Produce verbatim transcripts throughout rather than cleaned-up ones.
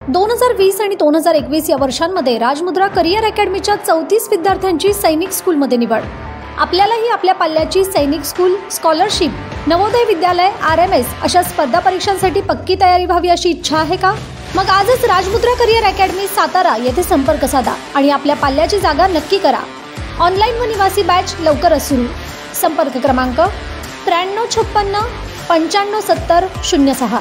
दोन हजार वीस आणि दोन हजार एकवीस या वर्षांमध्ये राजमुद्रा करिअर अकॅडमीच्या चौतीस विद्यार्थ्यांची सैनिक स्कूलमध्ये निवड। आपल्यालाही आपल्या पाल्याची सैनिक school, scholarship, Navodaya Vidyalaya, R M S अशा स्पर्धा परीक्षांसाठी पक्की तयारी व्हावी अशी इच्छा आहे का? मग आजच राजमुद्रा करिअर अकॅडमी सातारा येथे संपर्क साधा आणि आपल्या पाल्याची जागा नक्की करा। ऑनलाईन व निवासी बॅच लवकरच सुरू। संपर्क क्रमांक त्र्याण्णव छप्पन्न पंच्याण्णव सत्तर शून्य सहा।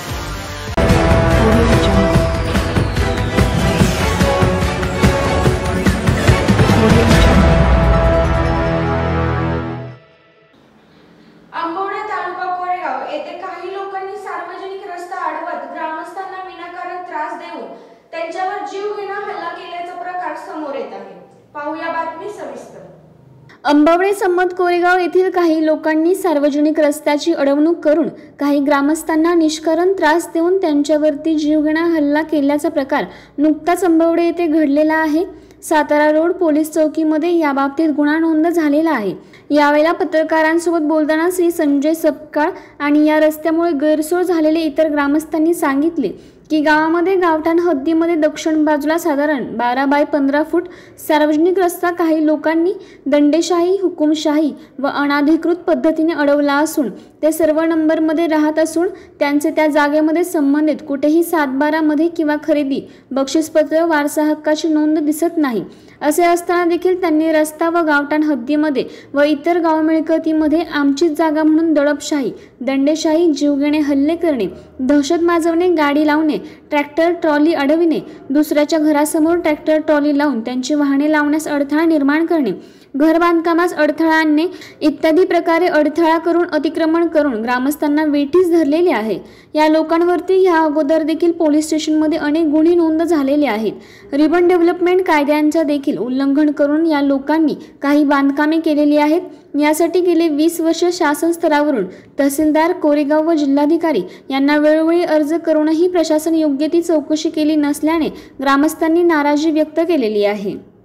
आंबवडे तालुका कोरेगाव येथे काही लोकांनी सार्वजनिक रस्ता अडवत ग्रामस्थांना विनाकारण त्रास देऊन त्यांच्यावर जीवघेणा हल्ला केल्याचा प्रकार समोर येत आहे। पाहूया बातमी सविस्तर। आंबवडे सम्मत कोरेगाव येथील काही लोकांनी सार्वजनिक रस्त्याची अडवणूक करून काही ग्रामस्थांना निष्कारण त्रास देऊन त्यांच्यावरती जीवघेणा हल्ला केल्याचा प्रकार नुकताच आंबवडे येथे घडलेला आहे। सातारा रोड पोलीस चौकीमध्ये याबाबतीत गुन्हा नोंद झालेला आहे। यावेळेला पत्रकारांसोबत बोलताना श्री संजय सपकाळ आणि या रस्त्यामुळे गैरसोय झालेले इतर ग्रामस्थांनी सांगितले की गावामध्ये गावठाण हद्दीमध्ये दक्षिण बाजूला साधारण बारा बाय पंधरा फूट सार्वजनिक रस्ता काही लोकांनी दंडेशाही, हुकुमशाही व अनाधिकृत पद्धतीने अडवला असून ते सर्व नंबरमध्ये राहत असून त्यांचे त्या जागेमध्ये संबंधित कुठेही सातबारामध्ये किंवा खरेदी, बक्षीसपत्र, वारसा हक्काची नोंद दिसत नाही। असे असताना देखील त्यांनी रस्ता व गावठाण हद्दीमध्ये व इतर गाव मिळकतीमध्ये आमचीच जागा म्हणून दडपशाही, दंडेशाही, जीवघेणे हल्ले करणे, दहशत माजवणे, गाडी लावणे, ट्रॅक्टर ट्रॉली अडविणे, दुसऱ्याच्या घरासमोर ट्रॅक्टर ट्रॉली लावून त्यांची वाहने लावण्यास अडथळा निर्माण करणे, घर बांधकामास अडथळा आणणे इत्यादी प्रकारे अडथळा करून अतिक्रमण करून ग्रामस्थांना वेठीस धरलेले आहे। या लोकांवरती या अगोदर देखील पोलीस स्टेशनमध्ये अनेक गुन्हे नोंद झालेले आहेत। रिबन डेव्हलपमेंट कायद्यांचा देखील उल्लंघन करून या लोकांनी काही बांधकामे केलेली आहेत। यासाठी गेले वीस वर्ष शासन स्तरावरून तहसीलदार कोरेगाव व जिल्हाधिकारी यांना वेळोवेळी अर्ज करूनही प्रशासन योग्य ती चौकशी केली नसल्याने ग्रामस्थांनी नाराजी व्यक्त केलेली आहे।